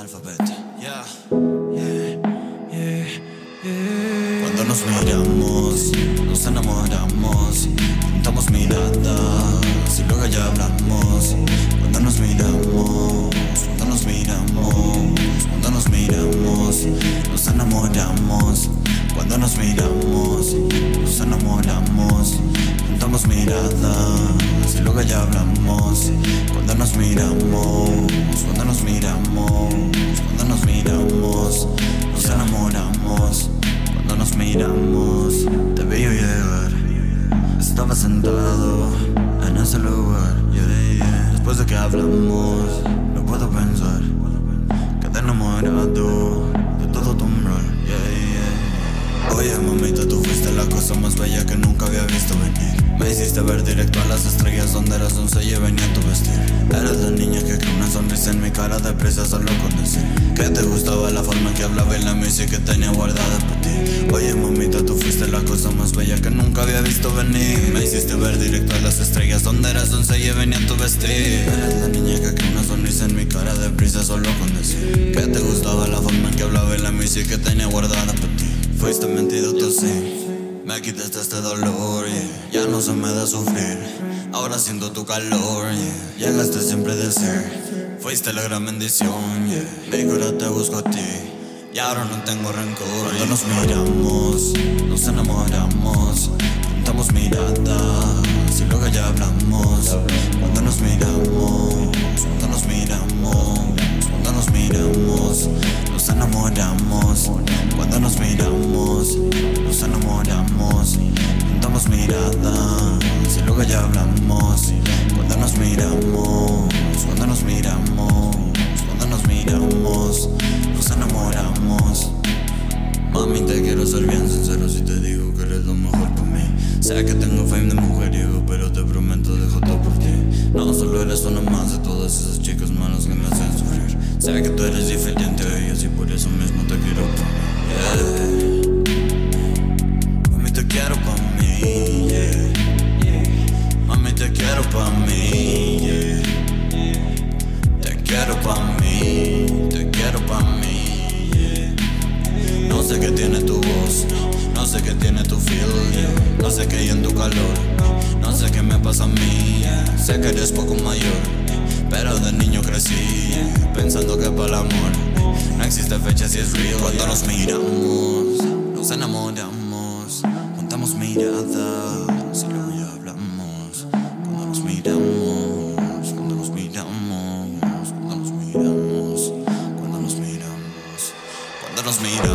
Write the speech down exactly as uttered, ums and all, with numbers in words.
Alphabet, yeah, yeah, yeah, yeah. Cuando nos miramos, nos enamoramos, juntamos miradas y luego ya hablamos. Cuando nos miramos, cuando nos miramos, cuando nos miramos, nos enamoramos. Cuando nos miramos, nos enamoramos, juntamos miradas y luego ya hablamos. Cuando nos miramos, cuando nos miramos, cuando nos miramos, nos enamoramos. Cuando nos miramos, te vi llegar, estaba sentado en ese lugar, yeah, yeah. Después de que hablamos, no puedo pensar, quedé enamorado de todo tu rol, yeah, yeah. Oye mamita, tú fuiste la cosa más bella que nunca había visto venir. Me hiciste ver directo a las estrellas donde eras doncella y venía tu vestir. Eres la niña que con una sonrisa en mi cara deprisa solo con decir que te gustaba la forma en que hablaba y la música que tenía guardada para ti. Oye mamita, tú fuiste la cosa más bella que nunca había visto venir. Me hiciste ver directo a las estrellas donde eras doncella y venía tu vestir. Eres la niña que con una sonrisa en mi cara deprisa solo con decir que te gustaba la forma en que hablaba y la música que tenía guardada para ti. Fuiste mentido tú sí, me quitaste este dolor, yeah. Ya no se me da sufrir, ahora siento tu calor, yeah. Llegaste siempre a decir, fuiste la gran bendición, yeah. Mi cura te busco a ti, y ahora no tengo rencor. Cuando nos miramos, nos enamoramos, juntamos miradas y luego ya hablamos. Cuando nos miramos, cuando nos miramos, cuando nos miramos, nos enamoramos. Cuando nos miramos, nos enamoramos, juntamos miradas y luego ya hablamos. Cuando nos miramos, cuando nos miramos, cuando nos miramos, nos enamoramos. Mami, te quiero ser bien sincero si te digo que eres lo mejor para mí. Sé que tengo fame de mujeriego, pero te prometo dejo todo por ti. No solo eres una más de todas esas chicas malas que me hacen sufrir. Sé que tú eres diferente a ellas y por eso mismo te quiero pa' mí, yeah. Mami, te quiero pa' mí, yeah. Mami, te quiero pa' mí, yeah. Te quiero pa' mí, te quiero pa' mí, yeah. No sé qué tiene tu voz, no sé qué tiene tu feel, yeah. No sé qué hay en tu calor, no sé qué me pasa a mí, yeah. Sé que eres poco mayor, pero de niño crecí, yeah. Pensando que para el amor no existe fecha si es real. Cuando nos miramos, nos enamoramos, juntamos miradas y luego ya hablamos. Cuando nos miramos, cuando nos miramos, cuando nos miramos, cuando nos miramos, cuando nos miramos.